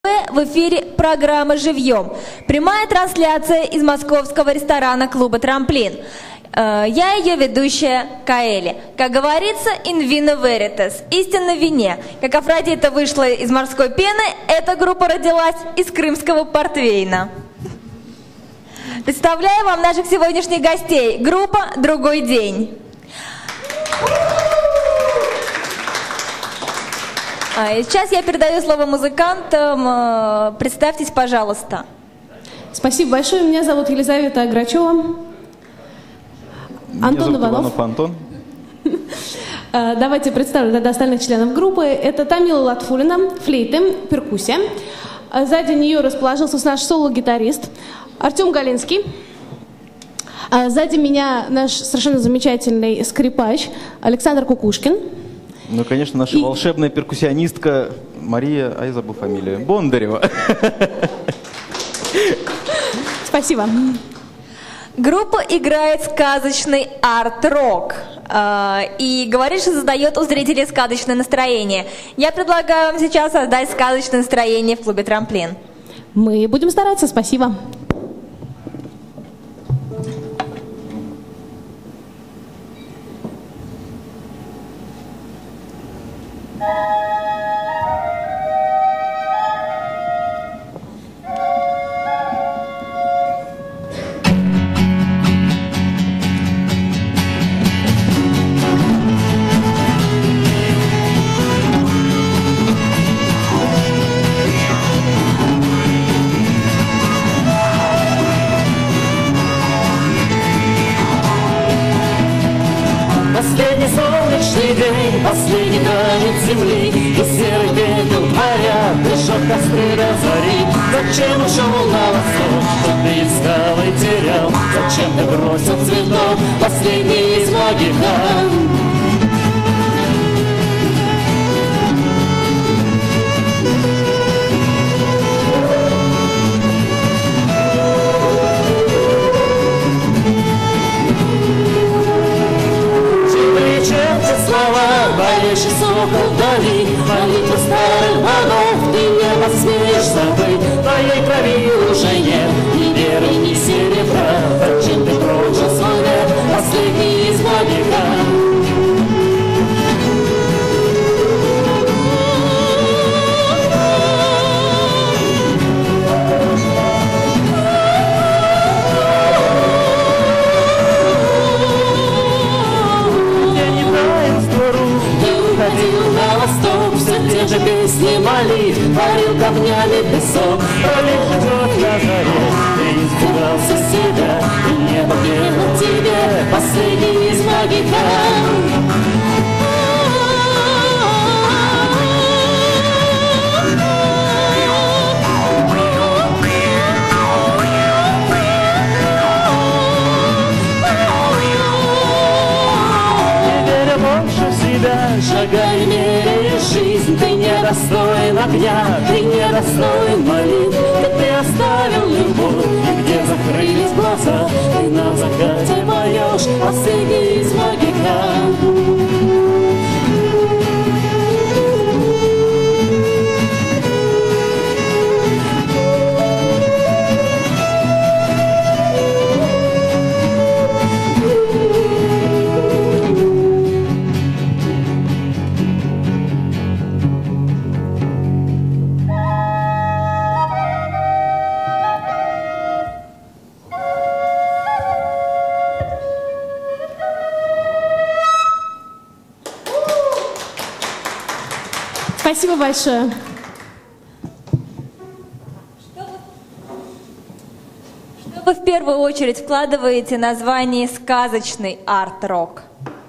В эфире программа «Живьем». Прямая трансляция из московского ресторана клуба «Трамплин». Я ее ведущая Каэли. Как говорится, in vino veritas, истинно в вине. Как Афродита вышла из морской пены, эта группа родилась из крымского портвейна. Представляю вам наших сегодняшних гостей. Группа «Другой день». Сейчас я передаю слово музыкантам. Представьтесь, пожалуйста. Спасибо большое. Меня зовут Елизавета Аграчева. Антон Иванов. Антон. Давайте представлю тогда остальных членов группы. Это Тамила Латфулина, флейты, перкуссия. Сзади нее расположился наш соло-гитарист Артем Галинский. Сзади меня наш совершенно замечательный скрипач Александр Кукушкин. Ну, конечно, наша волшебная перкуссионистка Мария, я забыл фамилию, Бондарева. Спасибо. Группа играет сказочный арт-рок и говорит, что создает у зрителей сказочное настроение. Я предлагаю вам сейчас создать сказочное настроение в клубе «Трамплин». Мы будем стараться, спасибо. Последний солнечный день, последний танец земли, и серый пепел моря прижег костры разорит. Зачем ушел на восток, что ты искал и терял? Зачем ты бросил цветок, последний из магикан? Болеющий сокол вдали, молитва старых богов, ты не посмеешь забыть. В твоей крови уже нет ни веры, ни серебра. Зачем ты прожил свой век, последний из магикан? Же песни молитв, парил камнями песок, пролив кровь на заре. Ты испугался себя, и небо пело тебе, последний из магикан. Шагай, меряя жизнь, ты недостоин огня, ты недостоин молитв, ты оставил любовь, и где закрылись глаза, ты на закате поешь, последний из магикан. Спасибо большое. Что вы в первую очередь вкладываете в название «сказочный арт-рок»?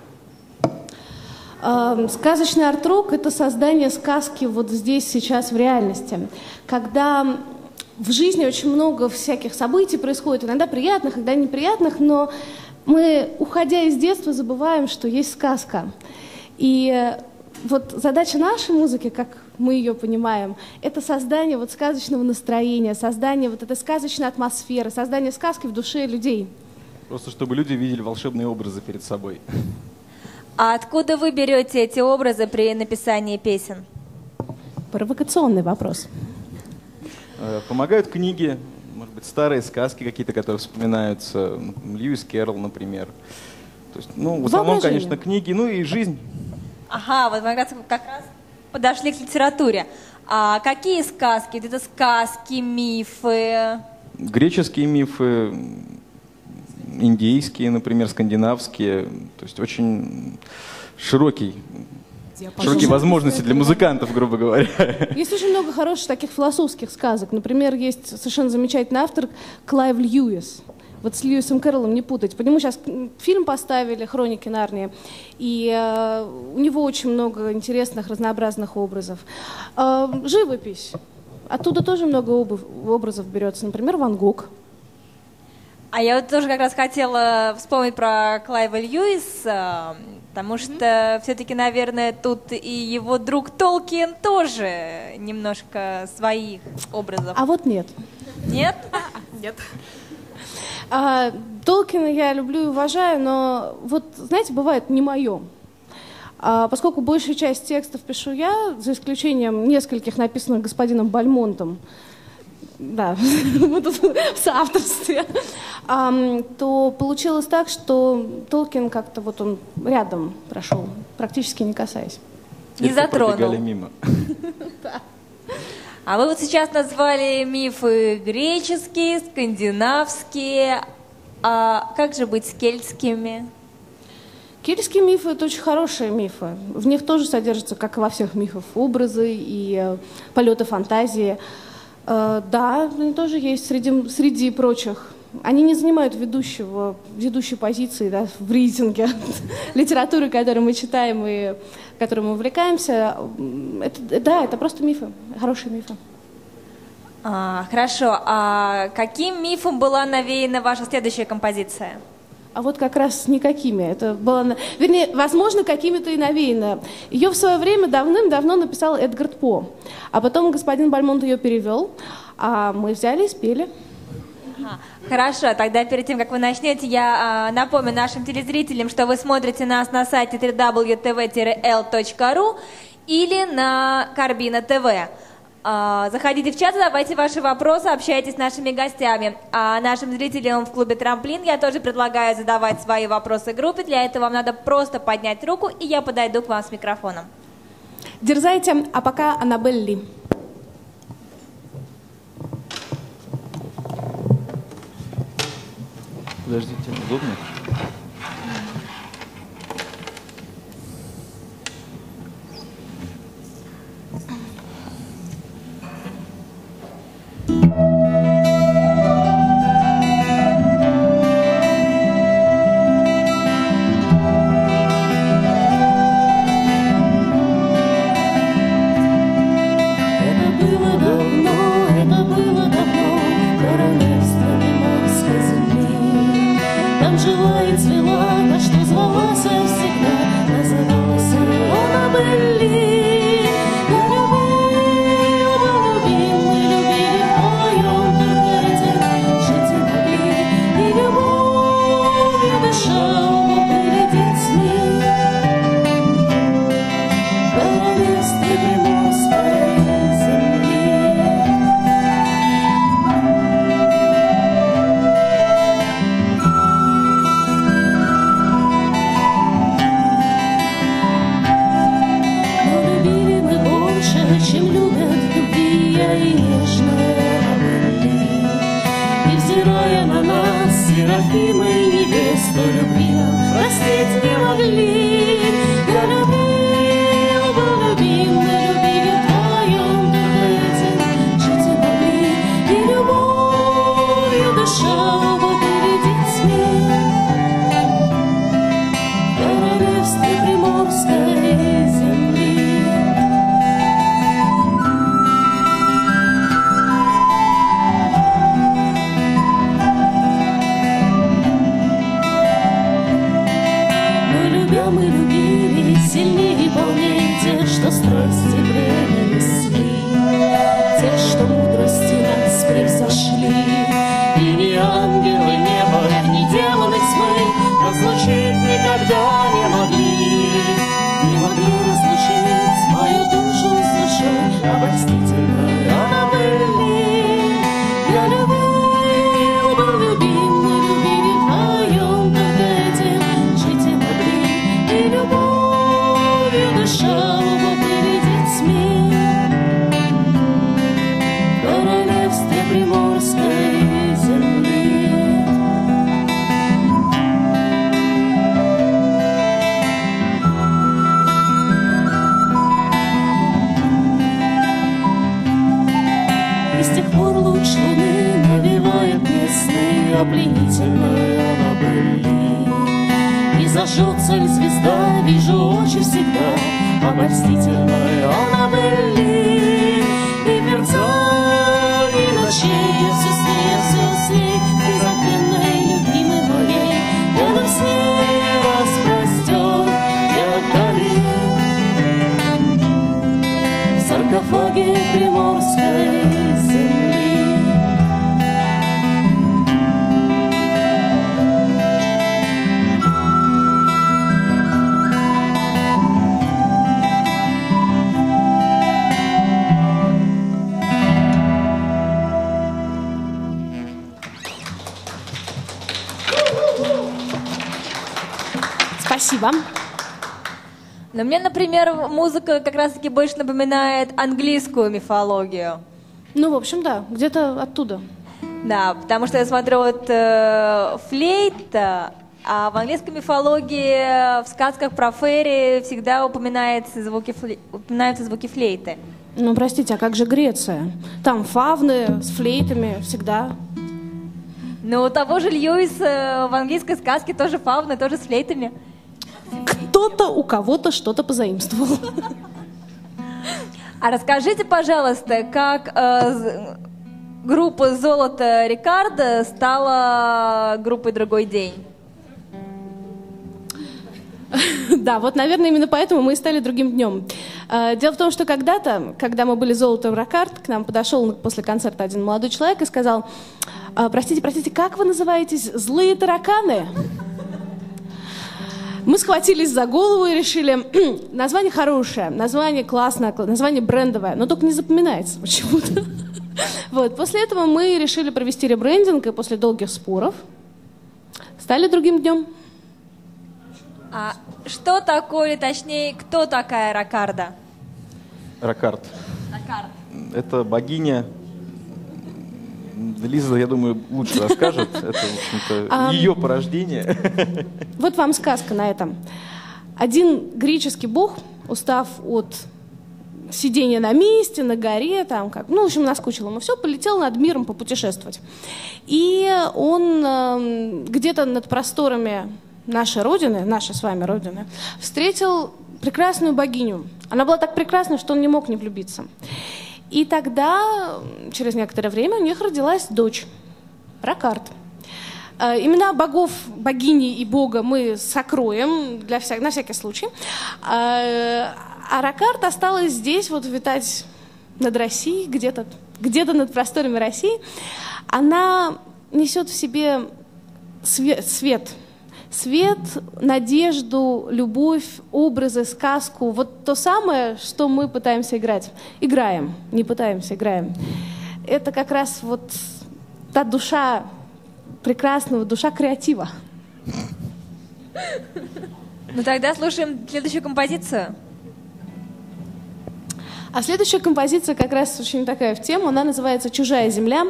Сказочный арт-рок – это создание сказки вот здесь, сейчас, в реальности. Когда в жизни очень много всяких событий происходит, иногда приятных, иногда неприятных, но мы, уходя из детства, забываем, что есть сказка. И вот задача нашей музыки, как мы ее понимаем, это создание вот сказочного настроения, создание вот этой сказочной атмосферы, создание сказки в душе людей. Просто чтобы люди видели волшебные образы перед собой. А откуда вы берете эти образы при написании песен? Провокационный вопрос. Помогают книги, может быть, старые сказки какие-то, которые вспоминаются. Льюис Кэрролл, например. То есть, ну, в основном, конечно, книги, ну и жизнь. Ага, вот мы как раз подошли к литературе. А какие сказки? Вот это сказки, мифы? Греческие мифы, индейские, например, скандинавские. То есть очень широкие возможности для музыкантов, грубо говоря. Есть очень много хороших таких философских сказок. Например, есть совершенно замечательный автор Клайв Льюис. Вот с Льюисом Кэрроллом не путать. По нему сейчас фильм поставили «Хроники Нарнии», и у него очень много интересных, разнообразных образов. Живопись. Оттуда тоже много образов берется. Например, Ван Гог. А я вот тоже как раз хотела вспомнить про Клайва Льюиса, потому что все-таки, наверное, тут и его друг Толкин тоже немножко своих образов. А вот нет. Нет? Нет. Толкина я люблю и уважаю, но вот, знаете, бывает не мое. Поскольку большую часть текстов пишу я, за исключением нескольких, написанных господином Бальмонтом, да, в соавторстве, то получилось так, что Толкин как-то вот он рядом прошел, практически не касаясь. Не затронул. Мимо. А вы вот сейчас назвали мифы греческие, скандинавские. А как же быть с кельтскими? Кельтские мифы — это очень хорошие мифы. В них тоже содержатся, как и во всех мифах, образы и полеты фантазии. Да, они тоже есть среди прочих. Они не занимают ведущей позиции, да, в рейтинге литературы, которую мы читаем и которой мы увлекаемся. Это просто мифы, хорошие мифы. Хорошо. А каким мифом была навеяна ваша следующая композиция? А вот как раз никакими. Это было, вернее, возможно, какими-то и навеяно. Ее в свое время давным-давно написал Эдгар По. А потом господин Бальмонт ее перевел, а мы взяли и спели. Хорошо, тогда перед тем, как вы начнете, я напомню нашим телезрителям, что вы смотрите нас на сайте www.tv-l.ru или на Карбина ТВ. Заходите в чат, задавайте ваши вопросы, общайтесь с нашими гостями. А нашим зрителям в клубе «Трамплин» я тоже предлагаю задавать свои вопросы группе. Для этого вам надо просто поднять руку, и я подойду к вам с микрофоном. Дерзайте, а пока Аннабель Ли. Подождите, удобно? Мы любим зажжется ли звезда, вижу очи всегда обольстительной анабели. И в мерцании ночей все с ней, безотменной, любимой моей, рядом с ней распростер я вдали в саркофаге приморской земли. Спасибо. Но мне, например, музыка как раз-таки больше напоминает английскую мифологию. Ну, в общем, да, где-то оттуда. Да, потому что я смотрю вот флейта, а в английской мифологии в сказках про фейри всегда упоминаются звуки флейты. Ну, простите, а как же Греция? Там фавны с флейтами всегда. Ну, у того же Льюиса в английской сказке тоже фавны, тоже с флейтами. Кто-то у кого-то что-то позаимствовал. А расскажите, пожалуйста, как группа «Золото Рикардо» стала группой «Другой день»? Да, вот, наверное, именно поэтому мы и стали «Другим днем». Дело в том, что когда-то, когда мы были «Золотом Рокард», к нам подошел после концерта один молодой человек и сказал: простите, как вы называетесь? Злые тараканы? Мы схватились за голову и решили, название хорошее, название классное, название брендовое, но только не запоминается почему-то. Вот. После этого мы решили провести ребрендинг, и после долгих споров стали «Другим днем». А что такое, или точнее, кто такая Рокардо? Рокард. Это богиня. Лиза, я думаю, лучше расскажет. Это, в общем-то, ее порождение. Вот вам сказка на этом. Один греческий бог, устав от сидения на месте, на горе, там как, ну, в общем, наскучило ему все, полетел над миром попутешествовать. И он где-то над просторами нашей Родины, нашей с вами Родины, встретил прекрасную богиню. Она была так прекрасна, что он не мог не влюбиться. И тогда, через некоторое время, у них родилась дочь, Рокард. Имена богов, богини и бога мы сокроем на всякий случай. А Рокард осталась здесь, вот витать над Россией, где-то над просторами России. Она несет в себе свет, надежду, любовь, образы, сказку. Вот то самое, что мы пытаемся играть. Играем, не пытаемся, играем. Это как раз вот та душа прекрасного, душа креатива. Ну тогда слушаем следующую композицию. А следующая композиция как раз очень такая в тему. Она называется «Чужая земля».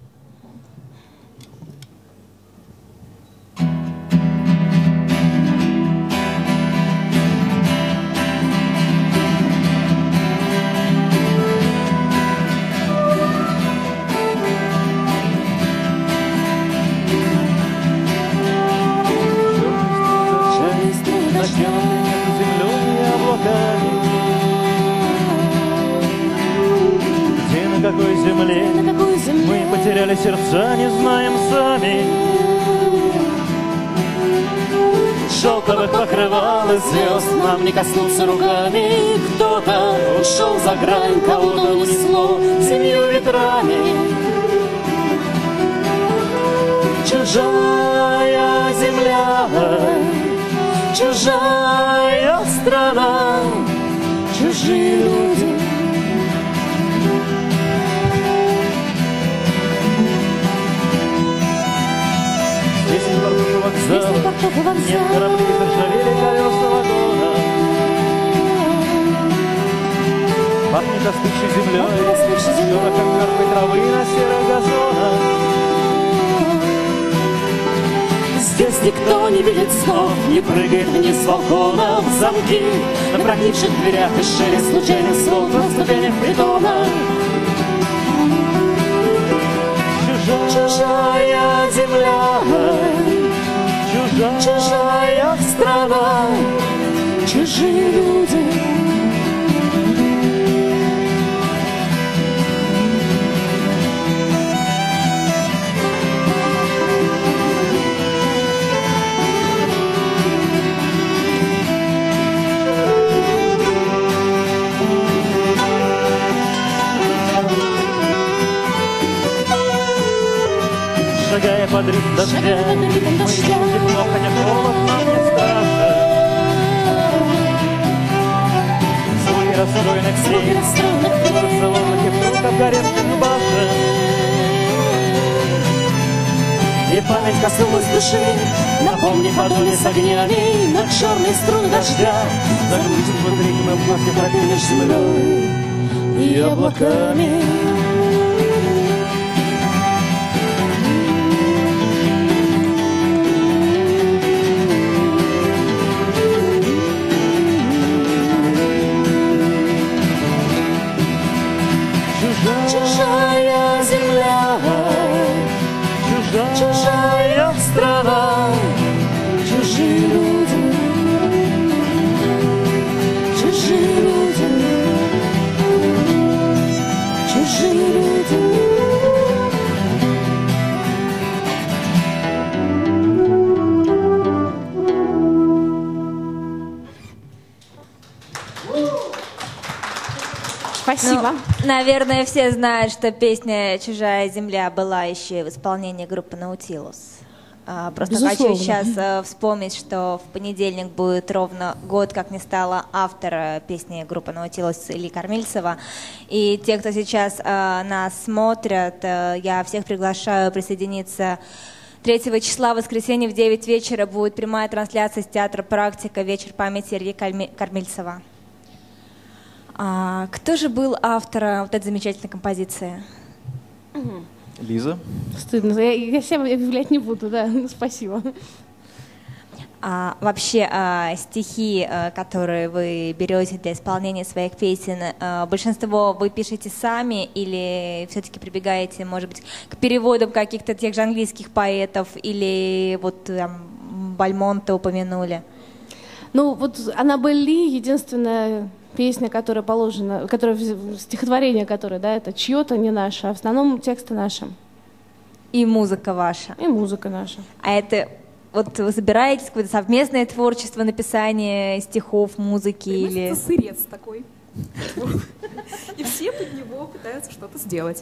На какой земле мы потеряли сердца, не знаем сами. Шелковых покрывал и звезд нам не коснуться руками. Кто-то ушел за грань, кого-то унесло семью ветрами. Чужая земля, чужая страна, чужие люди. Вокзала, нет кораблей, заржавели колеса вагона. Пахнет остывшей землей, шорохом мертвой травы на серых газонах. Здесь никто не видит снов, не прыгает вниз с балкона. В замки на прогнивших дверях и шелест случайных слов на ступенях притона. Чужая земля, чужая страна, чужие люди. Шагая под ритм дождя, мы идем тепло, хотя холод нам не страшен. Звуки расстроенных снег, Барселонных и фруктов горевших башен. И память коснулась души, напомнив о доме с огнями на черные струны дождя. Заглушив под ритмы вновь и пропели землей и облаками. Чужая земля, чужая страна, чужие люди, чужие люди, чужие люди. Спасибо. Ну, наверное, все знают, что песня «Чужая земля» была еще и в исполнении группы «Наутилус». Просто Безусловно. хочу сейчас вспомнить, что в понедельник будет ровно год, как не стало автора песни группы «Наутилус» Ильи Кормильцева. И те, кто сейчас нас смотрят, я всех приглашаю присоединиться. 3 числа, в воскресенье в 9 вечера будет прямая трансляция с театра «Практика. Вечер памяти Ильи Кормильцева». Кто же был автором вот этой замечательной композиции? Лиза. Стыдно, я себя объявлять не буду, да, спасибо. Вообще стихи, которые вы берете для исполнения своих песен, большинство вы пишете сами или все-таки прибегаете, может быть, к переводам каких-то тех же английских поэтов или вот там Бальмонта упомянули? Ну, вот Аннабель Ли — единственная песня, которая положена, стихотворение, которое, да, это чье-то, не наше, а в основном тексты наши. И музыка ваша. И музыка наша. А это вот вы собираетесь какое-то совместное творчество, написание стихов, музыки или... Сырец такой. И все под него пытаются что-то сделать.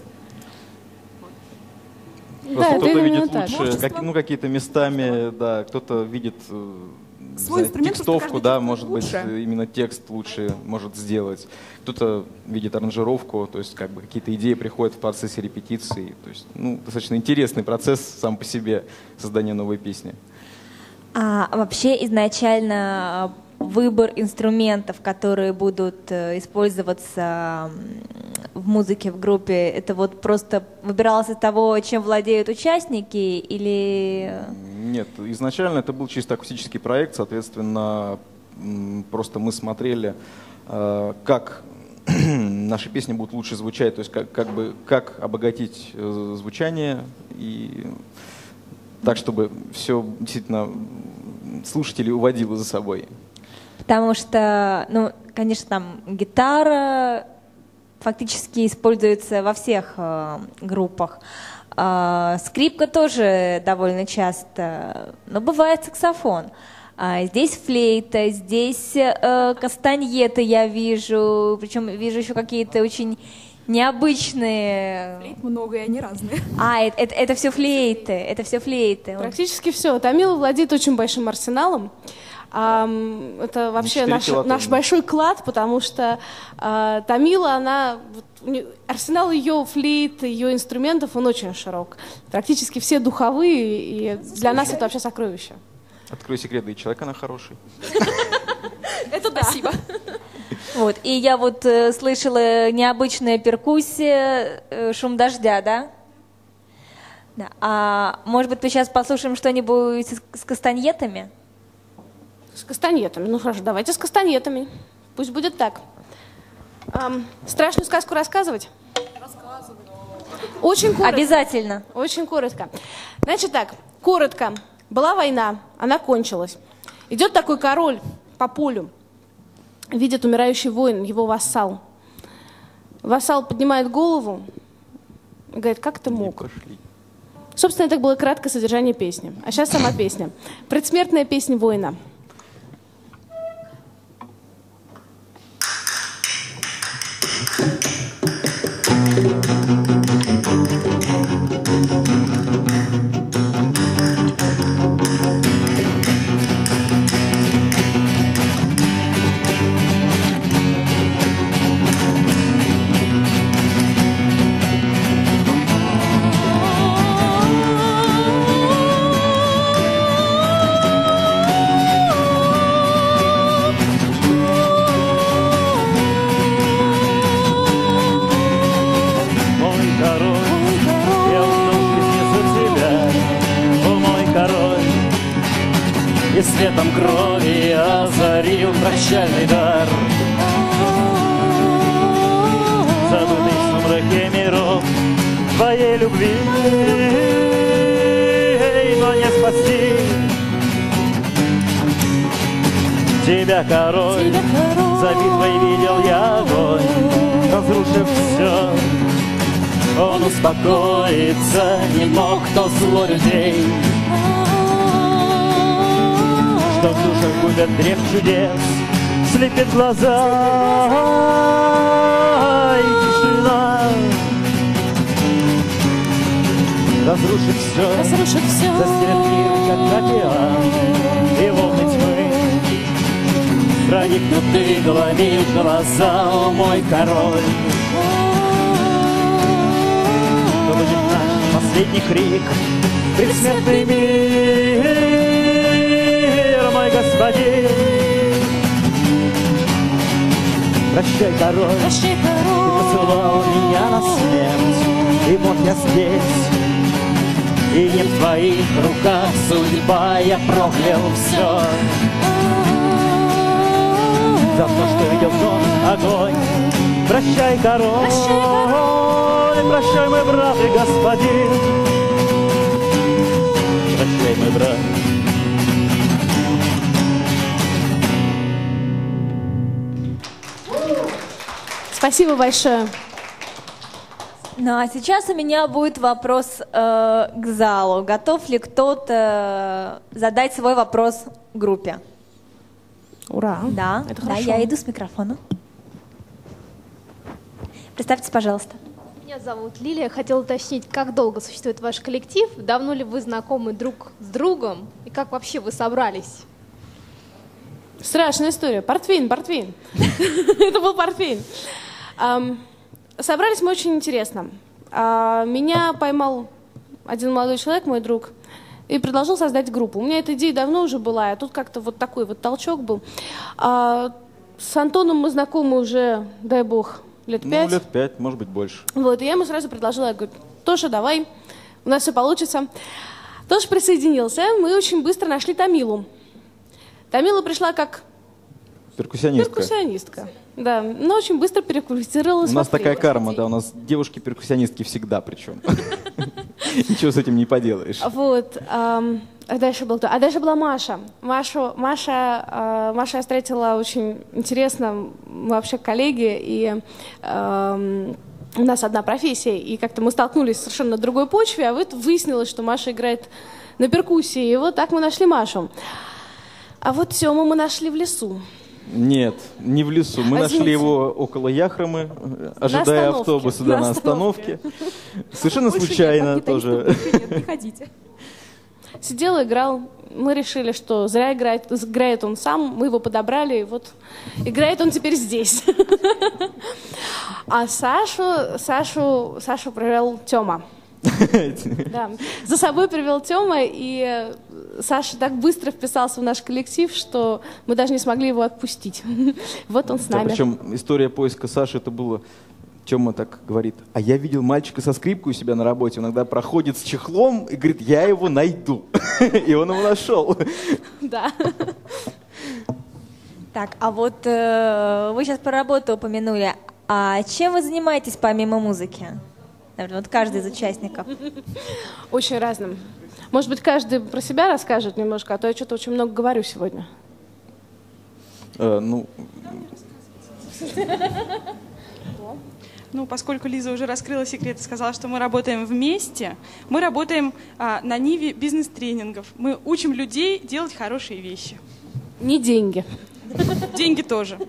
Просто Да, кто-то видит именно лучше, какие-то местами, да, кто-то видит Свой инструмент текстовку, просто да, каждый может быть, лучше. именно текст лучше может сделать. Кто-то видит аранжировку, то есть как бы какие-то идеи приходят в процессе репетиции. То есть, ну, достаточно интересный процесс сам по себе создания новой песни. Вообще изначально выбор инструментов, которые будут использоваться в музыке в группе, это вот просто выбиралось из того, чем владеют участники, или... Нет, изначально это был чисто акустический проект, соответственно, просто мы смотрели, как наши песни будут лучше звучать, то есть как обогатить звучание и так, чтобы все действительно слушателей уводило за собой. Потому что, ну, конечно, там гитара фактически используется во всех группах. Скрипка тоже довольно часто, но бывает саксофон. Здесь флейта, здесь кастаньеты я вижу, причем вижу еще какие-то очень необычные. Флейт много, и они разные. Это все флейты, это все флейты. Практически все. Тамила владеет очень большим арсеналом. Это вообще наш большой клад, потому что Тамила, арсенал ее флейт, ее инструментов, он очень широк. Практически все духовые, и для нас это вообще сокровище. Открою секрет, да и человек она хороший. Это да. Спасибо. Вот, и я вот слышала необычная перкуссия, шум дождя, да? Да. Может быть, мы сейчас послушаем что-нибудь с кастаньетами? С кастаньетами. Ну хорошо, давайте с кастаньетами. Пусть будет так. Страшную сказку рассказывать? Рассказывать. Очень коротко. Обязательно. Очень коротко. Значит так, коротко. Была война, она кончилась. Идет такой король по полю, видит умирающий воин, его вассал. Вассал поднимает голову и говорит: как ты мог? Собственно, это было краткое содержание песни. А сейчас сама песня. Предсмертная песня воина. И светом крови озарил прощальный дар, забытый в сумраке миров твоей любви, но не спасти тебя, король. За битвой видел я огонь, разрушив все. Он успокоиться не мог, кто зло людей, что в душах губят грех чудес, слепит глаза и тишина. Разрушит все, застелит мир, как океан, и волны тьмы проникнуты голове в глаза, о мой король. То будет наш последний крик, предсмертный мир, мой господин. Прощай, король, ты посылал меня на смерть, и вот я здесь, и не в твоих руках судьба, я проклял все. За то, что видел тот огонь. Прощай, король, прощай, мой брат и господин. Прощай, мой брат. Спасибо большое. Ну а сейчас у меня будет вопрос к залу. Готов ли кто-то задать свой вопрос группе? Ура! Да, это да, хорошо. я иду с микрофоном. Представьтесь, пожалуйста. Меня зовут Лилия. Хотела уточнить, как долго существует ваш коллектив? Давно ли вы знакомы друг с другом? И как вообще вы собрались? Страшная история. Портвейн. Это был портвейн. Собрались мы очень интересно. Меня поймал один молодой человек, мой друг, и предложил создать группу. У меня эта идея давно уже была, а тут как-то вот такой вот толчок был. С Антоном мы знакомы уже, дай бог, лет 5. Ну, лет 5, может быть, больше. Вот, и я ему сразу предложила, я говорю: Тоша, давай, у нас все получится. Тоша присоединился, мы очень быстро нашли Тамилу. Тамила пришла как перкуссионистка. Да, но очень быстро переквалифицировалась. У нас такая карма, да, у нас девушки-перкуссионистки всегда причем. Ничего с этим не поделаешь. Вот. А дальше была Маша. Машу я встретила очень интересно. Мы вообще коллеги, и у нас одна профессия, и как-то мы столкнулись совершенно на другой почве, а вот выяснилось, что Маша играет на перкуссии, и вот так мы нашли Машу. А вот Тему мы нашли в лесу. Нет, не в лесу. Мы нашли его около Яхромы, ожидая автобуса на остановке. Совершенно случайно тоже. Нет, не ходите. Сидел, играл. Мы решили, что зря играет он сам. Мы его подобрали, и вот играет он теперь здесь. А Сашу привел Тёма. Да. За собой привел Тёма, и Саша так быстро вписался в наш коллектив, что мы даже не смогли его отпустить. Вот он с нами. Причем история поиска Саши, это было... Тёма так говорит: а я видел мальчика со скрипкой у себя на работе, он иногда проходит с чехлом и говорит: я его найду. И он его нашел. Да. Так, а вот вы сейчас про работу упомянули. А чем вы занимаетесь помимо музыки? Наверное, вот каждый из участников. Очень разным. Может быть, каждый про себя расскажет немножко, а то я что-то очень много говорю сегодня. Ну, поскольку Лиза уже раскрыла секрет и сказала, что мы работаем вместе, мы работаем на ниве бизнес-тренингов. Мы учим людей делать хорошие вещи. Не деньги. Деньги тоже.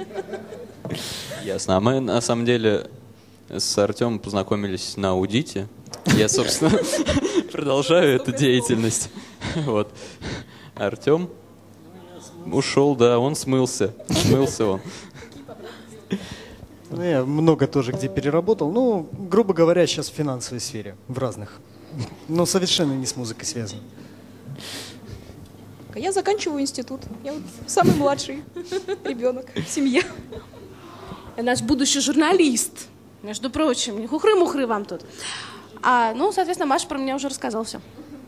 Ясно. А мы, на самом деле, с Артемом познакомились на аудите. Я, собственно, продолжаю эту деятельность. Вот. Артем ушел, да, он смылся. Смылся он. Ну, я много тоже где переработал. Ну, грубо говоря, сейчас в финансовой сфере, в разных. Но совершенно не с музыкой связано. Я заканчиваю институт. Я вот самый младший ребенок в семье. Я наш будущий журналист, между прочим. Не хухры-мухры вам тут. Ну, соответственно, Маша про меня уже рассказал все.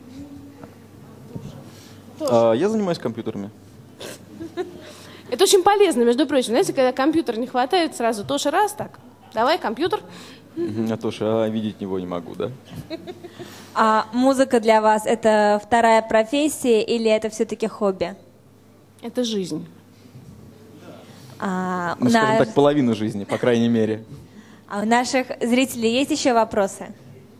Я занимаюсь компьютерами. Это очень полезно, между прочим. Знаете, когда компьютера не хватает, сразу Тоша раз так. Давай, компьютер. А Тоша, видеть его не могу, да? А музыка для вас — это вторая профессия или это все-таки хобби? Это жизнь. Скажем так, половина жизни, по крайней мере. А у наших зрителей есть еще вопросы?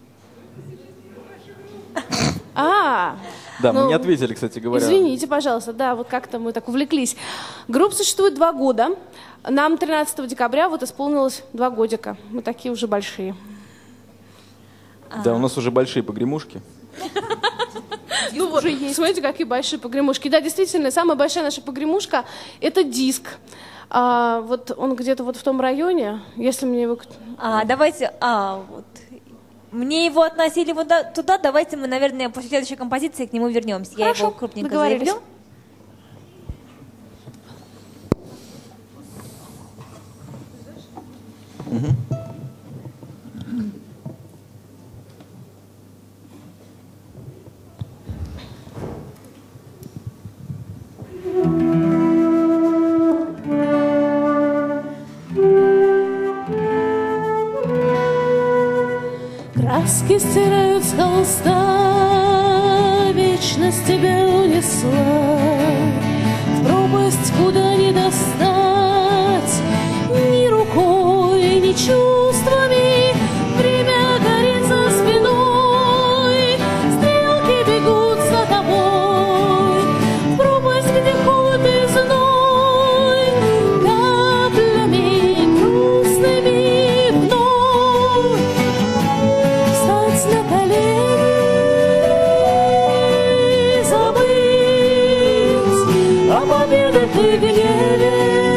Да, мы не ответили, кстати говоря. Извините, пожалуйста, да, вот как-то мы так увлеклись. Группа существует 2 года. Нам 13 декабря вот исполнилось 2 годика. Мы такие уже большие. Да, у нас уже большие погремушки. Ну вот, смотрите, какие большие погремушки. Да, действительно, самая большая наша погремушка — это диск. Вот он где-то вот в том районе, если мне его... Давайте, вот... Мне его относили вот туда, давайте мы, наверное, после следующей композиции к нему вернемся. Хорошо, я его крупненько договорились. заявлю. Краски стирают с холста, вечность тебя унесла в пропасть, куда не достать ни рукой, ни чувствами. Время горит за спиной, стрелки бегут за тобой в пропасть, где холод и зной, каплями грустными вновь встать на колени, забыть о победах и гневе,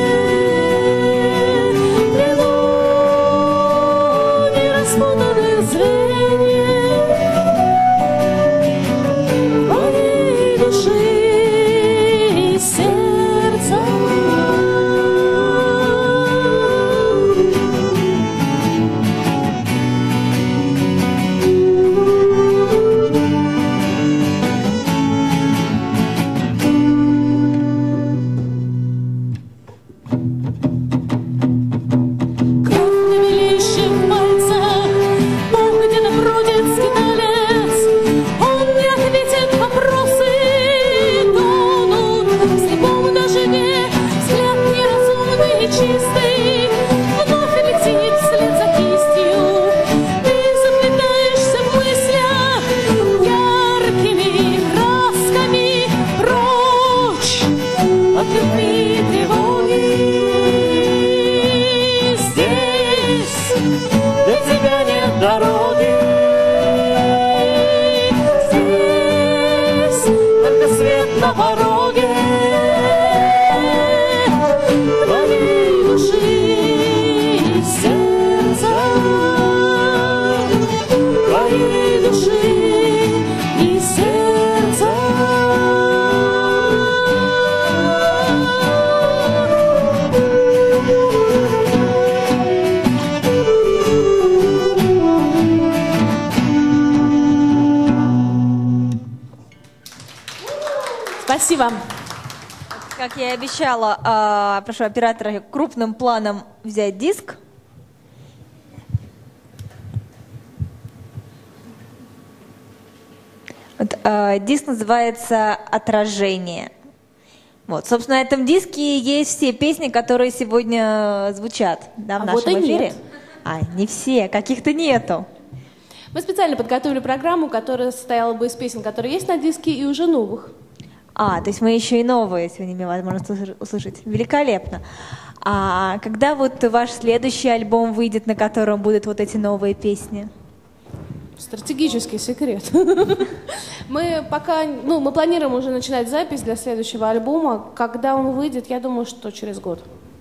плену нераспутанных звеньев моей души и сердца. Мелище в пальцах, Бог где-то бродит скиталец. Он не ответит вопросы, тонут в слепом дожде. Взгляд неразумный и чистый вновь летит вслед за кистью. Ты заплетаешься в мыслях яркими красками прочь от любви и тревоги. Здесь для тебя нет дороги, здесь только свет на пороге твоей души и сердца, твоей души и сердца. Спасибо. Как я и обещала, прошу оператора крупным планом взять диск. Вот, Диск называется «Отражение». Вот, собственно, на этом диске есть все песни, которые сегодня звучат, да, в нашем вот и эфире. нет. Не все, каких-то нету. Мы специально подготовили программу, которая состояла бы из песен, которые есть на диске, и уже новых. То есть мы еще и новые сегодня имеем возможность услышать. Великолепно. А когда вот ваш следующий альбом выйдет, на котором будут вот эти новые песни? Стратегический секрет. Мы планируем уже начинать запись для следующего альбома. Когда он выйдет, я думаю, что через год.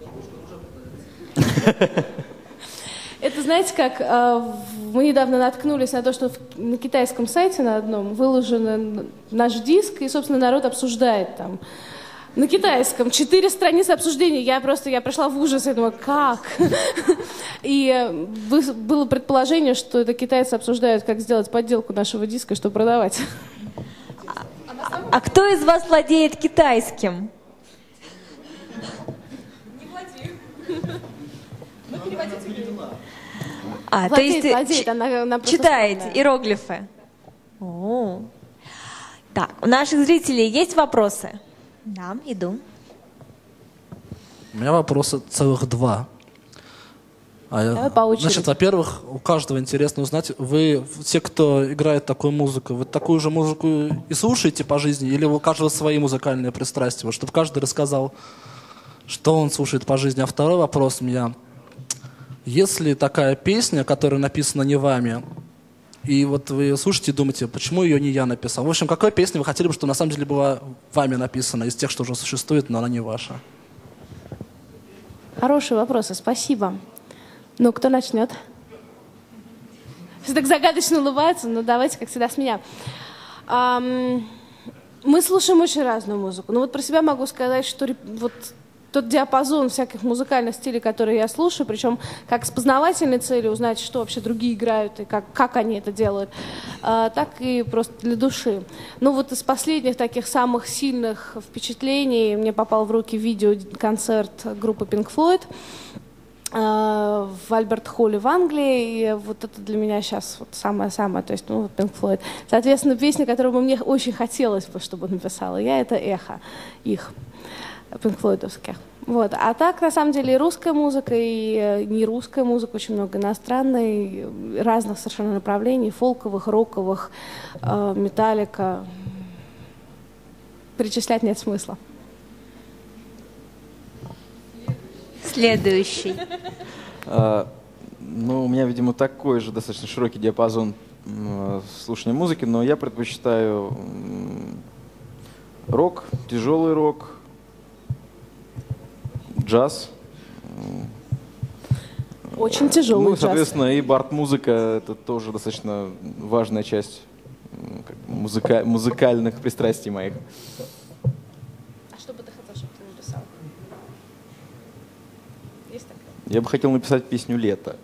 Это, знаете, как мы недавно наткнулись на то, что на китайском сайте на одном выложен наш диск, и, собственно, народ обсуждает там. На китайском 4 страницы обсуждений. Я пришла в ужас, я думаю, как? И было предположение, что это китайцы обсуждают, как сделать подделку нашего диска, чтобы продавать. А кто из вас владеет китайским? Не владею. Мы переводите. То есть владеет, она читаете просто иероглифы. Так, у наших зрителей есть вопросы? Да, иду. У меня вопроса целых 2. Давай по очереди. Значит, во-первых, у каждого интересно узнать, вы, те, кто играет такую музыку, вы такую же музыку и слушаете по жизни, или у каждого свои музыкальные пристрастия? Вот, чтобы каждый рассказал, что он слушает по жизни. А второй вопрос у меня. Если такая песня, которая написана не вами, и вот вы слушаете и думаете, почему ее не я написал? В общем, какой песню вы хотели бы, что на самом деле была вами написана, из тех, что уже существует, но она не ваша? Хорошие вопросы, спасибо. Ну, кто начнет? Все так загадочно улыбаются, но давайте, как всегда, с меня. Мы слушаем очень разную музыку. Но вот про себя могу сказать, что вот тот диапазон всяких музыкальных стилей, которые я слушаю, причем как с познавательной целью узнать, что вообще другие играют и как они это делают, так и просто для души. Ну вот из последних таких самых сильных впечатлений мне попал в руки видеоконцерт группы Pink Floyd в Альберт-Холле в Англии, и вот это для меня сейчас вот самое-самое, то есть, Pink Floyd. Соответственно, песня, которую бы мне очень хотелось бы, чтобы написала я, это «Эхо» их, Pink Floyd'овских. Вот. А так, на самом деле, и русская музыка, и не русская музыка, очень много иностранной, разных совершенно направлений, фолковых, роковых, металлика. Перечислять нет смысла. Следующий. У меня, видимо, такой же достаточно широкий диапазон слушания музыки, но я предпочитаю рок, тяжелый рок, джаз. Очень тяжелый джаз. Соответственно, и бард-музыка — это тоже достаточно важная часть музыкальных пристрастий моих. А что бы ты хотел, чтобы ты написал? Есть такое? Я бы хотел написать песню «Лето».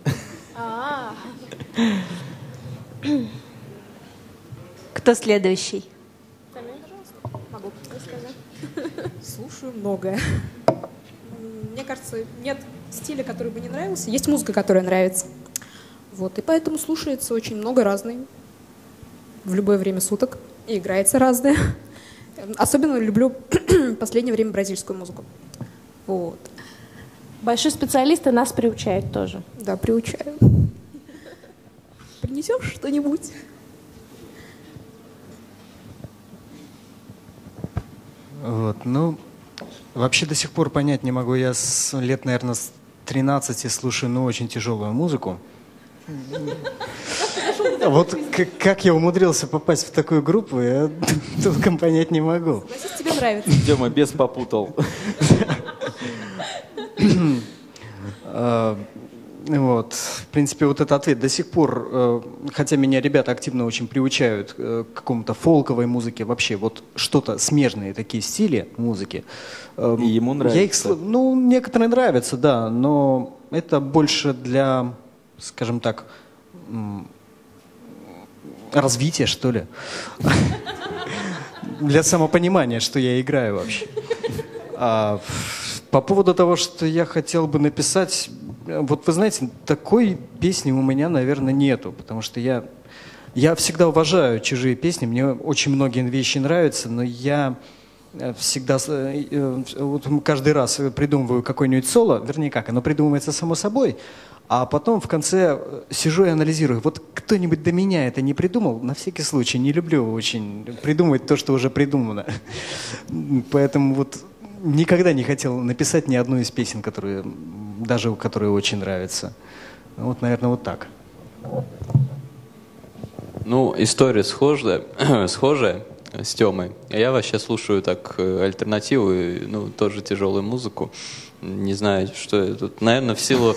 Кто следующий? Могу рассказать. Слушаю многое. Мне кажется, нет стиля, который бы не нравился. Есть музыка, которая нравится. Вот. И поэтому слушается очень много разной. В любое время суток. И играется разное. Особенно люблю в последнее время бразильскую музыку. Вот. Большие специалисты нас приучают тоже. Да, приучаю. Принесешь что-нибудь? Вот, вообще до сих пор понять не могу. Я с лет, наверное, с 13 слушаю, очень тяжелую музыку. Вот как я умудрился попасть в такую группу, я толком понять не могу. Значит, тебе нравится. Дема, бес попутал. Вот, в принципе, вот этот ответ до сих пор, хотя меня ребята активно очень приучают к какому-то фолковой музыке, вообще вот что-то смежные такие стили музыки. И ему нравится. Я их, некоторые нравятся, да, но это больше для, скажем так, развития, что ли. Для самопонимания, что я играю вообще. По поводу того, что я хотел бы написать, вот вы знаете, такой песни у меня, наверное, нету, потому что я Я всегда уважаю чужие песни, мне очень многие вещи нравятся, но я всегда, вот каждый раз придумываю какое-нибудь соло, вернее как, оно придумывается само собой, а потом в конце сижу и анализирую. Вот кто-нибудь до меня это не придумал? На всякий случай, не люблю очень придумывать то, что уже придумано. Поэтому вот никогда не хотел написать ни одну из песен, которые очень нравятся. Вот, наверное, вот так. Ну, история схожая с Тёмой. Я вообще слушаю так альтернативу, ну, тоже тяжелую музыку. Не знаю, что я тут. Наверное, в силу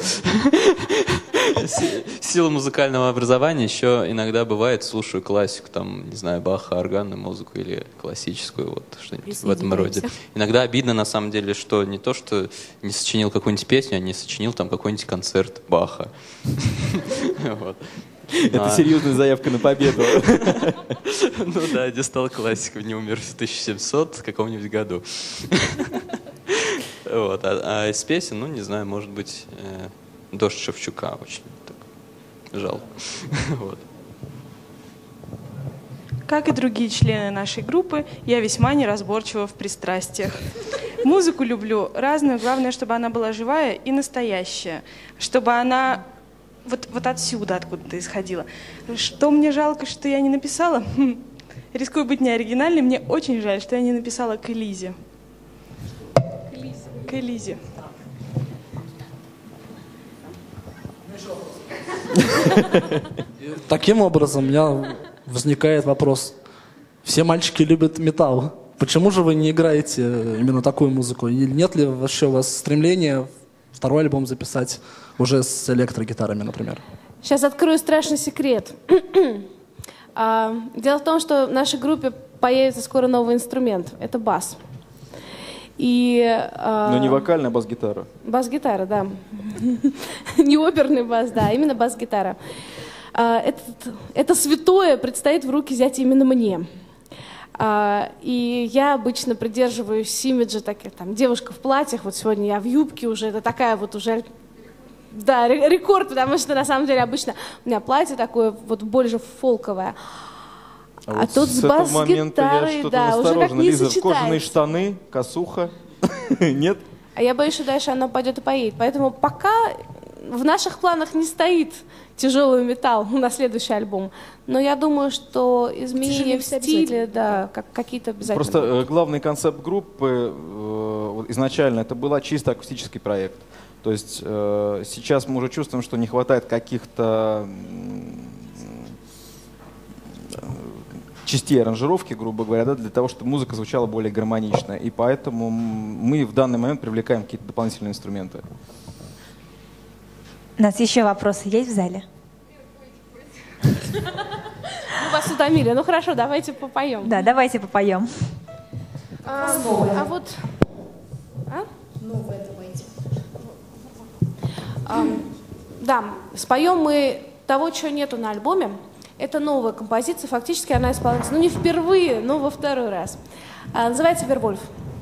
музыкального образования еще иногда бывает слушаю классику, там, не знаю, Баха, органную музыку или классическую, вот что-нибудь в этом роде. Иногда обидно, на самом деле, что не то, что не сочинил какую-нибудь песню, а не сочинил там какой-нибудь концерт Баха. Это серьезная заявка на победу. Ну да, где стал классиком, не умер в 1700 каком-нибудь году. Вот. А из песен, ну не знаю, может быть, «Дождь Шевчука» очень так жалко. Вот. Как и другие члены нашей группы, я весьма неразборчива в пристрастиях. Музыку люблю разную, главное, чтобы она была живая и настоящая, чтобы она вот отсюда, откуда-то исходила. Что мне жалко, что я не написала? Рискую быть неоригинальной, мне очень жаль, что я не написала к Элизе. К Элизе. Таким образом, у меня возникает вопрос. Все мальчики любят металл. Почему же вы не играете именно такую музыку? И нет ли вообще у вас стремления второй альбом записать уже с электрогитарами, например? Сейчас открою страшный секрет. Дело в том, что в нашей группе появится скоро новый инструмент. Это бас. Но не вокальная бас-гитара. Бас-гитара, да. Не оперный бас, да, именно бас-гитара. Это святое предстоит в руки взять именно мне. И я обычно придерживаюсь имиджа таких, там, девушка в платьях, вот сегодня я в юбке уже, это такая вот уже, да, рекорд, потому что на самом деле обычно у меня платье такое вот больше фолковое. А вот тут с бас-гитарой, да, уже как не Лиза, сочетается. кожаные штаны, косуха. Нет? А я боюсь, что дальше оно пойдет и поедет. Поэтому пока в наших планах не стоит тяжелый металл на следующий альбом. Но я думаю, что изменения в стиле, да, какие-то обязательно. Просто главный концепт группы изначально это был чисто акустический проект. То есть сейчас мы уже чувствуем, что не хватает каких-то частей аранжировки, грубо говоря, да, для того, чтобы музыка звучала более гармонично. И поэтому мы в данный момент привлекаем какие-то дополнительные инструменты. У нас еще вопросы есть в зале? Мы вас утомили. Ну хорошо, давайте попоем. Да, давайте попоем. Вот... Новое давайте. Да, споем мы того, чего нету на альбоме. Это новая композиция, фактически она исполняется, ну не впервые, но во второй раз. Называется «Вервольф».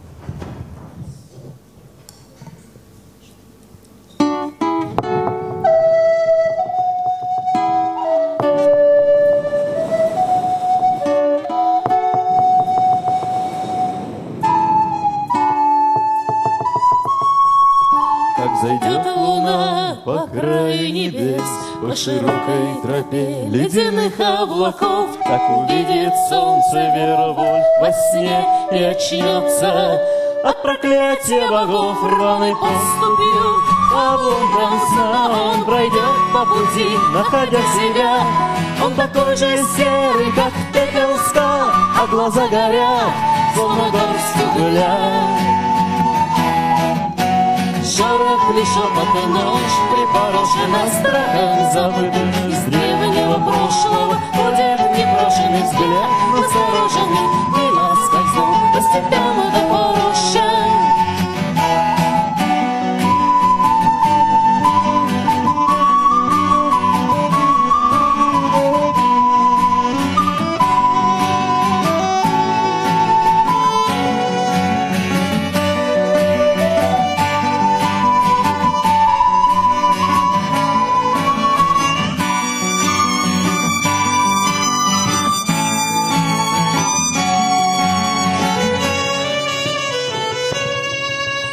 Зайдет луна по краю небес, по широкой тропе ледяных облаков, так увидит солнце Вервольф во сне и очнется от проклятия богов рваной поступью. Облаком сна он пройдет по пути, находя себя. Он такой же серый, как пепел скал, а глаза горят, словно горсть угля. Шорох, шепот и ночь припорошена страхом забытым из древнего прошлого. Будет непрошенный взгляд, настороженный, мимо скользнул постепенно до пороща.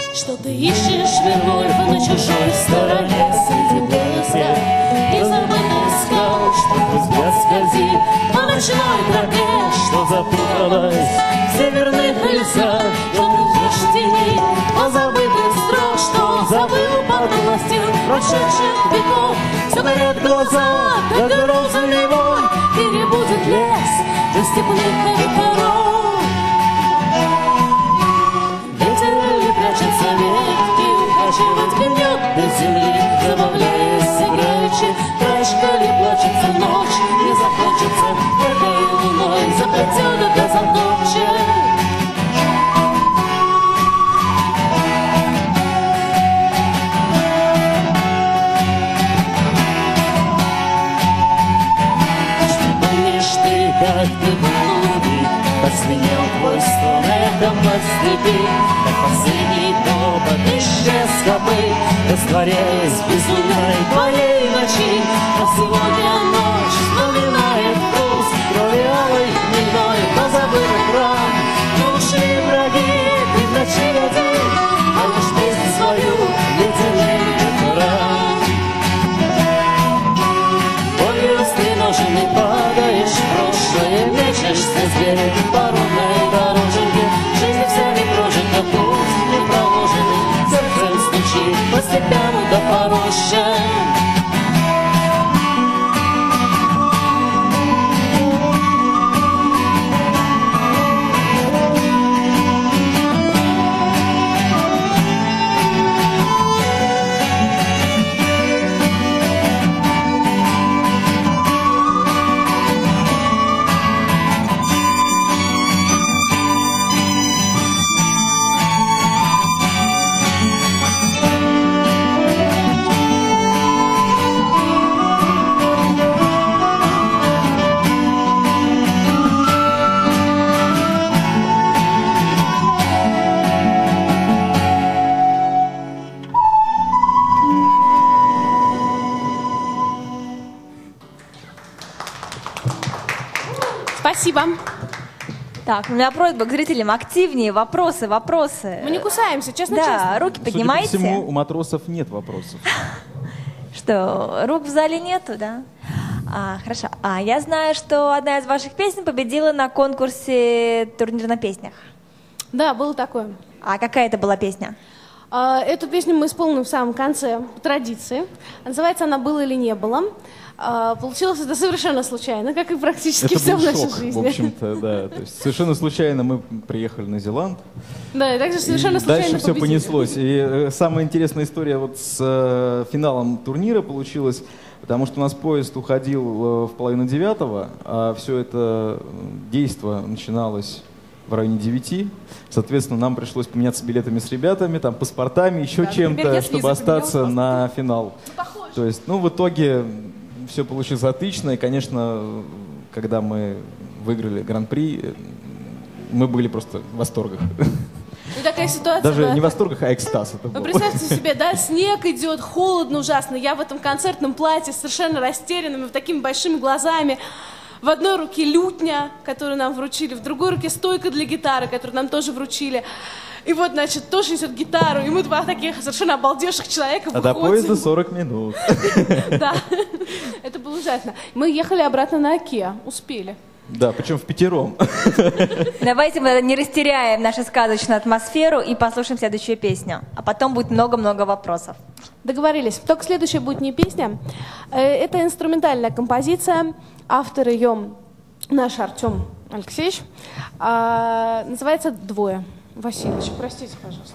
Что ты ищешь, Вервольфа, на чужой стороне среди пояска и забытых скал, что твой взгляд скользит по ночной тропе, что запуталась в северных лесах, что ты ждешь в тени позабытых строк, что забыл подлостью прошедших веков. Все горят глаза, как розовый вон, и не будет лес без теплых ветров. Ветер ли прячется ветки, ухаживать гнет без земли, забавляясь играючи, краешка ли плачется ночь, не захочется этой луной заплетет до задумчив. Как ты глубик, посвинел твой стон эхом от степи, как последний топот исчез копыт, растворяясь в безумной твоей ночи. А сегодня ночь вспоминает вкус крови алой гнильной позабытых ран. Не ушли враги, ты в ночи один, а лишь песню свою летели ветра. Болью стреноженный падаешь в прошлое, мечешься зверем по ровной дороженьке. Жизнь вся не прожита, путь не проложенный, сердцем стучит постепенно до пороща. Спасибо. Так, у меня просьба к зрителям активнее, вопросы. Мы не кусаемся, честно. Да, руки поднимайте. Судя по всему, у матросов нет вопросов. Что, рук в зале нету, да? Хорошо. Я знаю, что одна из ваших песен победила на конкурсе «Турнир на песнях». Да, было такое. А какая это была песня? Эту песню мы исполним в самом конце по традиции. Называется она «Было или не было». Получилось это совершенно случайно, как и практически это все в нашей шок, жизни. В общем-то, да. То есть совершенно случайно мы приехали на Зеланд. Да, и также совершенно и случайно дальше все победили. понеслось. И самая интересная история вот с финалом турнира получилась, потому что у нас поезд уходил в 8:30, а все это действо начиналось в районе 9. Соответственно, нам пришлось поменяться билетами с ребятами, там, паспортами, еще чем-то, чтобы остаться на финал. То есть, в итоге все получилось отлично. И, конечно, когда мы выиграли гран-при, мы были просто в восторгах. И такая ситуация. Даже была, не в восторгах, а экстаз. Это был. Представьте себе, да, снег идет, холодно ужасно. Я в этом концертном платье совершенно растерянными, вот такими большими глазами. В одной руке лютня, которую нам вручили, в другой руке стойка для гитары, которую нам тоже вручили. И вот, значит, тоже несет гитару, и мы два таких совершенно обалдевших человека выходим. А до поезда 40 минут. Да, это было ужасно. Мы ехали обратно на Оке, успели. Да, причем впятером. Давайте мы не растеряем нашу сказочную атмосферу и послушаем следующую песню. А потом будет много-много вопросов. Договорились. Только следующая будет не песня. Это инструментальная композиция. Автор ее наш Артем Алексеевич. Называется «Двое». Васильевич, простите, пожалуйста.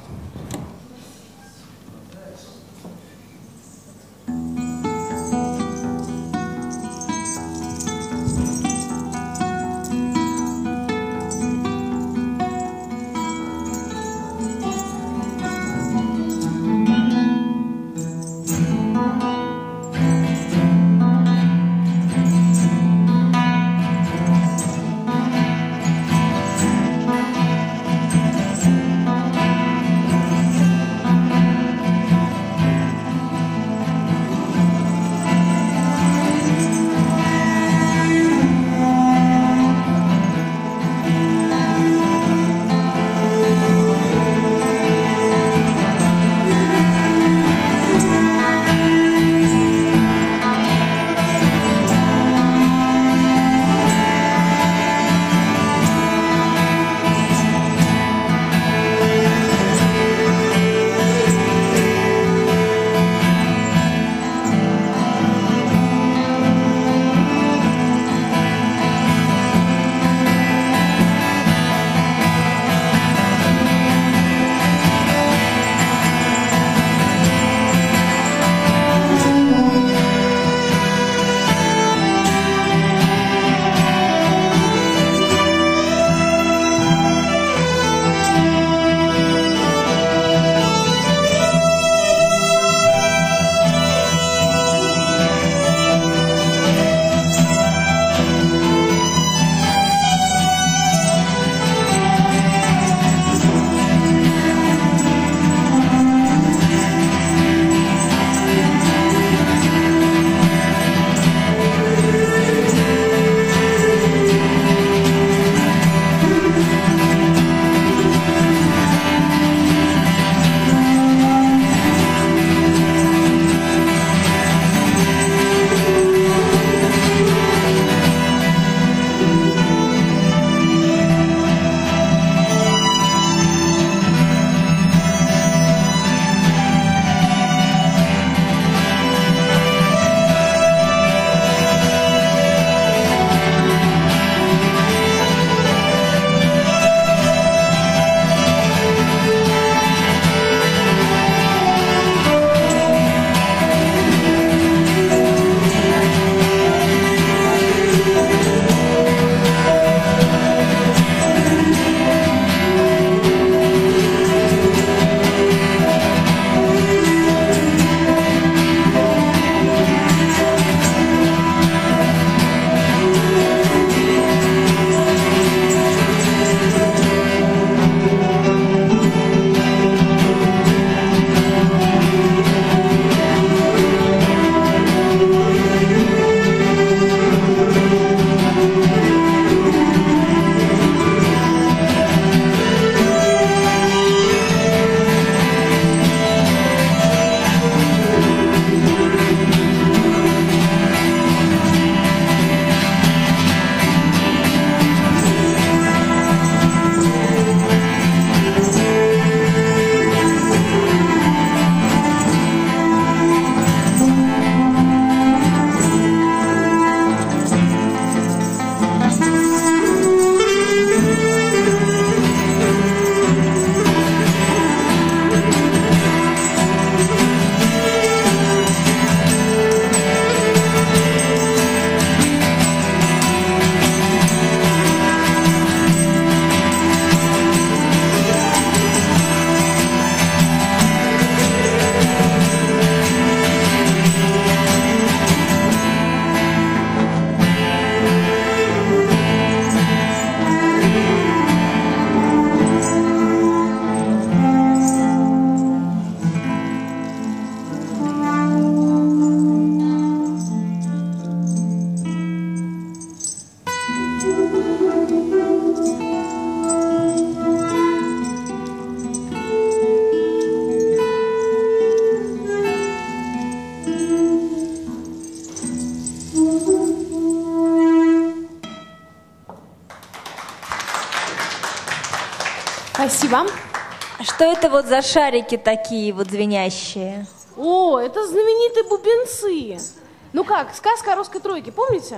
Спасибо. Что это вот за шарики такие вот звенящие? О, это знаменитые бубенцы. Ну как, сказка о русской тройке, помните?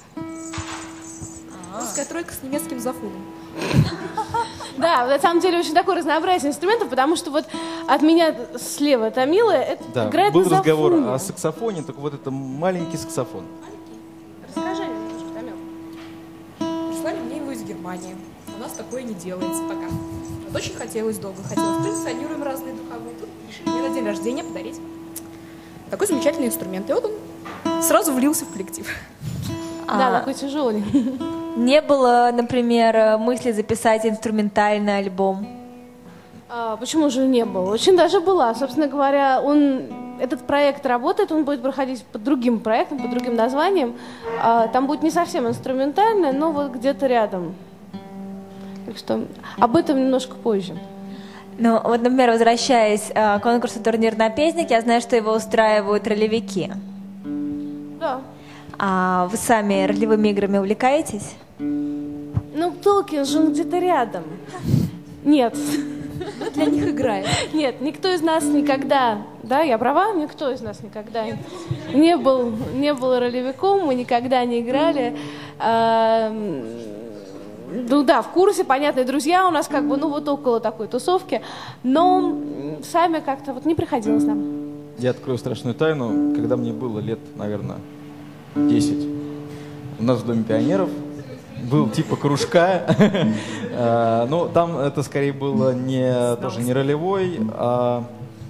Русская тройка с немецким зафоном. Да, на самом деле очень такое разнообразие инструментов, потому что вот от меня слева Тамила Да, играет был на зафоне. разговор о саксофоне, только вот это маленький саксофон. Расскажи немножко, Тамил. Прислали мне его из Германии. У нас такое не делается пока. Вот очень хотелось, долго хотелось. Коллекционируем разные духовые. Тут решили мне на день рождения подарить такой замечательный инструмент. И вот он сразу влился в коллектив. Да, такой тяжелый. Не было, например, мысли записать инструментальный альбом? Почему же не было? Очень даже была. Собственно говоря, этот проект работает, он будет проходить под другим проектом, под другим названием. Там будет не совсем инструментальное, но вот где-то рядом. Так что об этом немножко позже. Ну, вот, например, возвращаясь к конкурсу «Турнир на песник», я знаю, что его устраивают ролевики. Да. А вы сами ролевыми играми увлекаетесь? Ну, Толкин же он где-то рядом. Нет. Мы для них играем. Нет, никто из нас никогда, да, я права, никто из нас никогда не был ролевиком, мы никогда не играли. Ну да, в курсе, понятно, и друзья у нас как бы, ну вот около такой тусовки, но сами как-то вот не приходилось нам. Я открою страшную тайну. Когда мне было лет, наверное, 10, у нас в Доме пионеров был типа кружка, но там это скорее было тоже не ролевой, а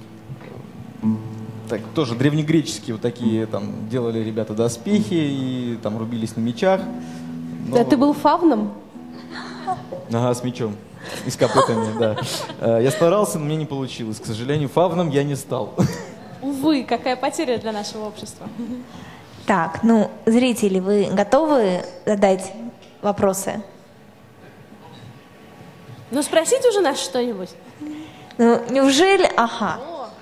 так, тоже древнегреческие вот такие, там делали ребята доспехи и там рубились на мечах. Да, ты был фавном? Ага, с мечом и с копытами, да. Я старался, но мне не получилось. К сожалению, фавном я не стал. Увы, какая потеря для нашего общества. Так, ну, зрители, вы готовы задать вопросы? Ну, спросите уже нас что-нибудь. Ну, неужели... Ага.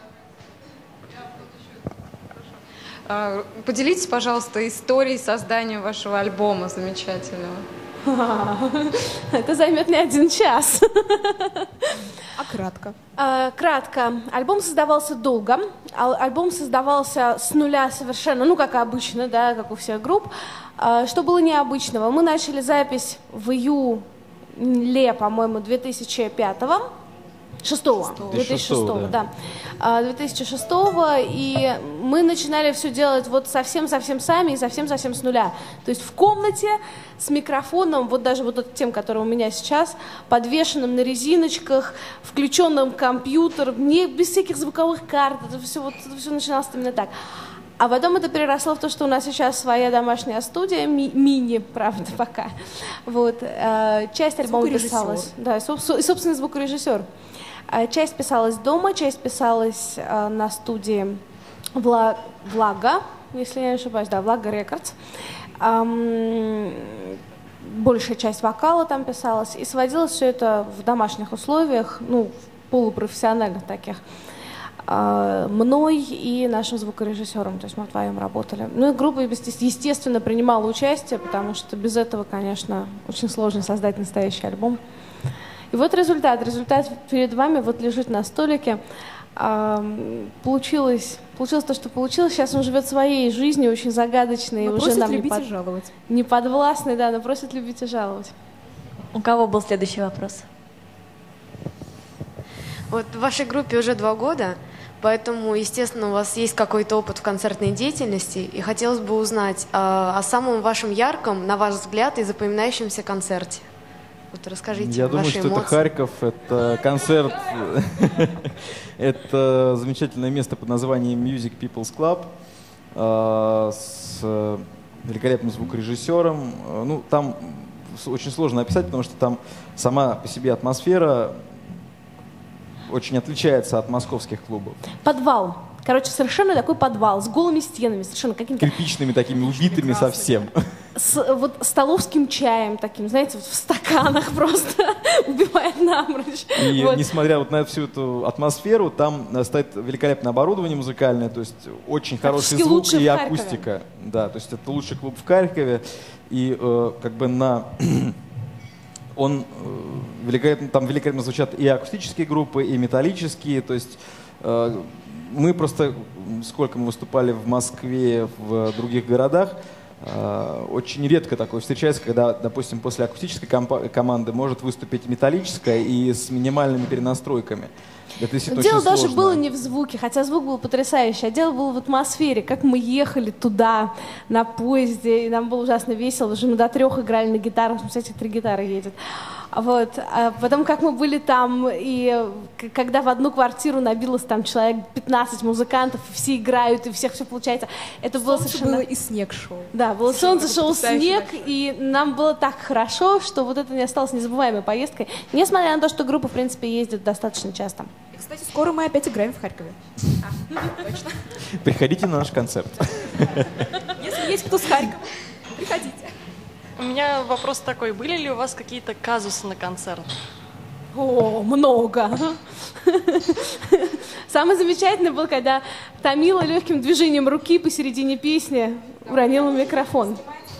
Поделитесь, пожалуйста, историей создания вашего альбома замечательного. Это займет не 1 час. А кратко? Кратко. Альбом создавался долго. Альбом создавался с нуля совершенно, ну, как обычно, да, как у всех групп. Что было необычного? Мы начали запись в июле, по-моему, 2005-го. 2006, да. 2006, и мы начинали все делать вот совсем-совсем сами и совсем-совсем с нуля. То есть в комнате с микрофоном, вот даже вот тем, который у меня сейчас, подвешенным на резиночках, включенным компьютер, без всяких звуковых карт, это все начиналось именно так. А потом это переросло в то, что у нас сейчас своя домашняя студия, мини, правда, пока. Вот. Часть альбома писалась. Да, и собственно, звукорежиссер. Часть писалась дома, часть писалась на студии Влага, если я не ошибаюсь, да, Влага Рекордс. Большая часть вокала там писалась. И сводилось все это в домашних условиях, ну, полупрофессиональных таких. Мной и нашим звукорежиссером, то есть мы вдвоем работали. Ну и группа, естественно, принимала участие, потому что без этого, конечно, очень сложно создать настоящий альбом. И вот результат. Результат перед вами вот лежит на столике. Получилось то, что получилось. Сейчас он живет своей жизнью, очень загадочной. Но уже нам любить и жаловать. Не подвластный, да, но просит любить и жаловать. У кого был следующий вопрос? Вот в вашей группе уже 2 года, поэтому, естественно, у вас есть какой-то опыт в концертной деятельности, и хотелось бы узнать о самом вашем ярком, на ваш взгляд, и запоминающемся концерте. Вот расскажите Я думаю, ваши что эмоции. это Харьков, это концерт, это замечательное место под названием Music People's Club с великолепным звукорежиссером. Ну, там очень сложно описать, потому что там сама по себе атмосфера очень отличается от московских клубов. Подвал. Короче, совершенно такой подвал, с голыми стенами, совершенно какими-то... Кирпичными такими, убитыми совсем. С вот столовским чаем таким, знаете, вот в стаканах просто убивает намочь. И вот. несмотря вот на всю эту атмосферу, там стоит великолепное оборудование музыкальное, то есть очень хороший звук и акустика. Да, то есть это лучший клуб в Харькове. И как бы на он великолепно, там великолепно звучат и акустические группы, и металлические. То есть мы просто, сколько мы выступали в Москве, в других городах, очень редко такое встречается, когда, допустим, после акустической команды может выступить металлическая и с минимальными перенастройками. Это дело даже сложно. было не в звуке, хотя звук был потрясающий, а дело было в атмосфере, как мы ехали туда на поезде, и нам было ужасно весело, потому что мы до 3 играли на гитарах, кстати, 3 гитары едет. Вот. А потом, как мы были там, и когда в одну квартиру набилось там человек 15 музыкантов, все играют, и у всех все получается. Это было совершенно... было и снег шел. Да, было солнце, шел снег, вообще. и нам было так хорошо, что вот это не осталось незабываемой поездкой, несмотря на то, что группа, в принципе, ездит достаточно часто. И, кстати, скоро мы опять играем в Харькове. Точно. Приходите на наш концерт. Если есть кто с Харькова, приходите. У меня вопрос такой. Были ли у вас какие-то казусы на концертах? О, много. Самое замечательное было, когда Тамила легким движением руки посередине песни уронила микрофон.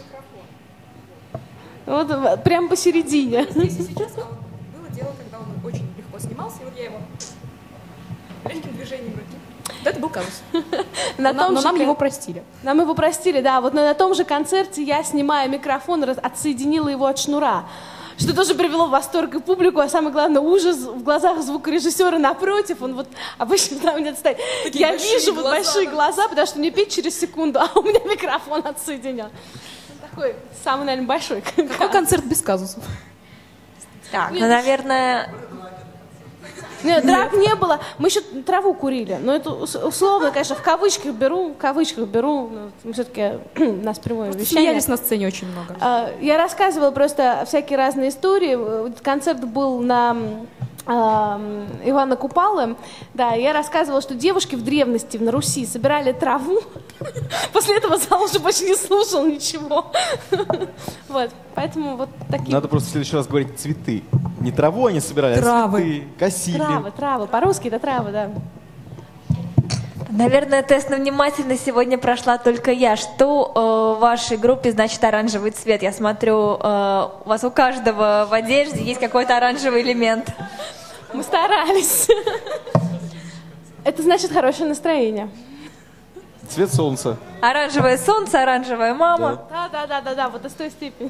Вот прям посередине. Здесь и сейчас было дело, когда он очень легко снимался, и вот я его легким движением руки. Вот это был казус. Но нам его простили. Нам его простили, да. Вот на том же концерте я, снимая микрофон, отсоединила его от шнура. Что тоже привело в восторг и публику, а самое главное, ужас в глазах звукорежиссера напротив. Он вот обычно там где-то стоит. Такие я вижу вот глаза, большие глаза, потому что мне петь через секунду, а у меня микрофон отсоединен. Такой самый, наверное, большой. Какой концерт без казусов? Так, ну, наверное... Нет, драк не было. Мы еще траву курили. Но это условно, конечно, в кавычках беру. Мы все-таки у нас прямое вещание. Смеялись на сцене очень много. Я рассказывала просто всякие разные истории. Концерт был на Ивана Купалы. Да, я рассказывала, что девушки в древности на Руси собирали траву. После этого зал уже больше не слушал ничего. Вот, поэтому вот такие... Надо просто в следующий раз говорить цветы. Не траву они собирали, Травы. а цветы, косили. Травы. По-русски это травы, да. Наверное, тест на внимательность сегодня прошла только я. Что в вашей группе значит оранжевый цвет? Я смотрю, у вас у каждого в одежде есть какой-то оранжевый элемент. Мы старались. Это значит хорошее настроение. Цвет солнца. Оранжевое солнце, оранжевая мама. Да, вот из той степени.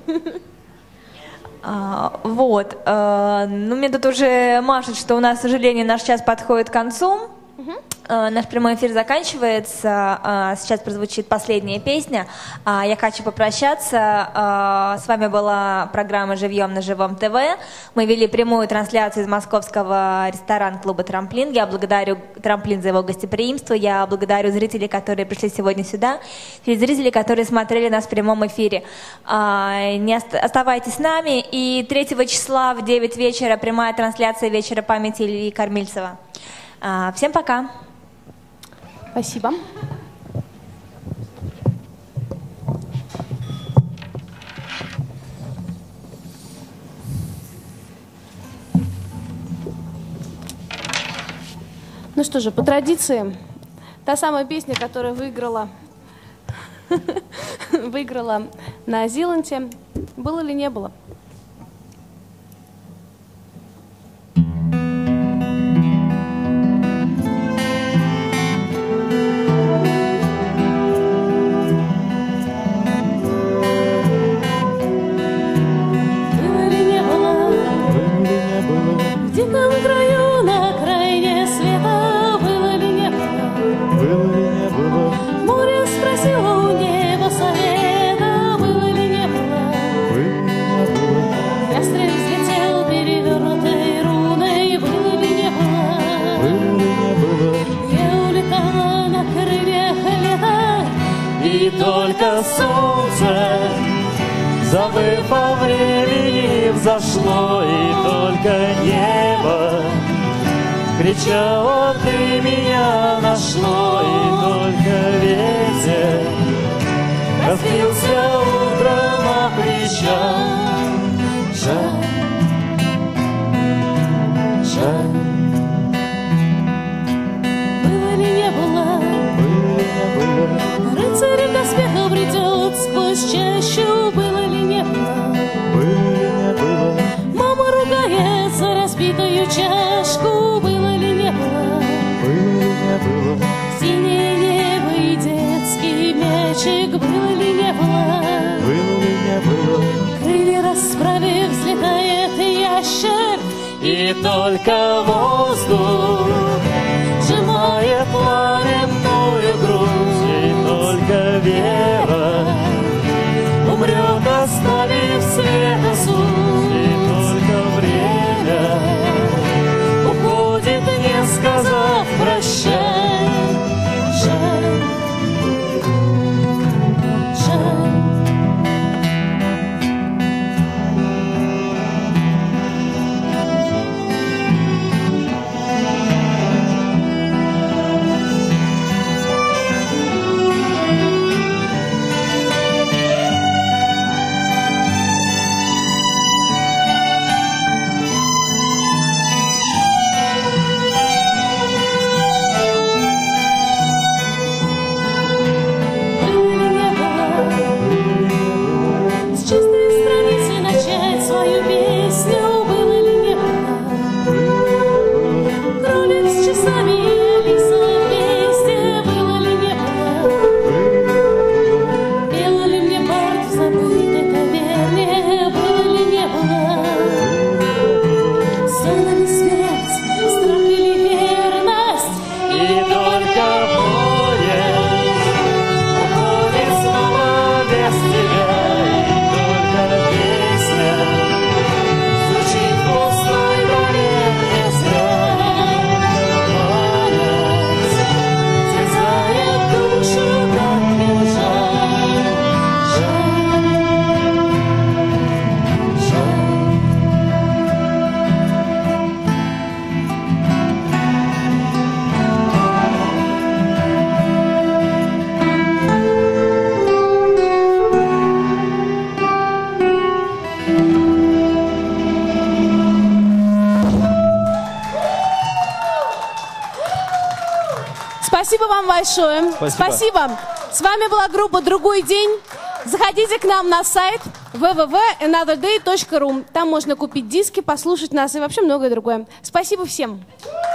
Вот. Ну, мне тут уже машут, что у нас, к сожалению, наш час подходит к концу. Наш прямой эфир заканчивается. Сейчас прозвучит последняя песня. Я хочу попрощаться. С вами была программа «Живьем» на Живом ТВ. Мы вели прямую трансляцию из московского ресторан-клуба «Трамплин». Я благодарю «Трамплин» за его гостеприимство. Я благодарю зрителей, которые пришли сегодня сюда. И зрителей, которые смотрели нас в прямом эфире. Оставайтесь с нами. И 3 числа в 9 вечера прямая трансляция вечера памяти Ильи Кормильцева. Всем пока. Спасибо. Ну что же, по традиции, та самая песня, которая выиграла на Зиланте, было или не было? Только солнце, забыв о времени, взошло, и только небо кричало: ты меня нашло, и только ветер разбился утром на плечах. Жаль, жаль. Было ли не было? Рыцарь в доспехах бредет сквозь чащу. Было ли не было? чашку, было ли не было? Синее небо и детский мячик, было ли не было? Крылья расправив, взлетает ящер, и только воздух сжимает пламенную грудь, и только вера умрет, оставив след осуд, и только время уходит, не сказав прощай. Жаль, жаль. Спасибо вам большое. Спасибо. С вами была группа «Другой день». Заходите к нам на сайт www.anotherday.ru. Там можно купить диски, послушать нас и вообще многое другое. Спасибо всем.